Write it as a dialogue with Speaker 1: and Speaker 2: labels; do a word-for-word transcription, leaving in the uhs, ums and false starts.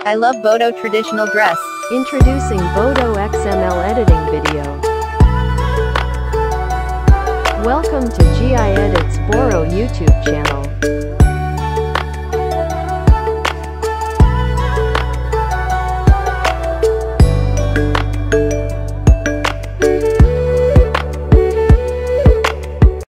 Speaker 1: I love Bodo traditional dress.
Speaker 2: Introducing Bodo X M L editing video. Welcome to G I Editz Boro YouTube channel.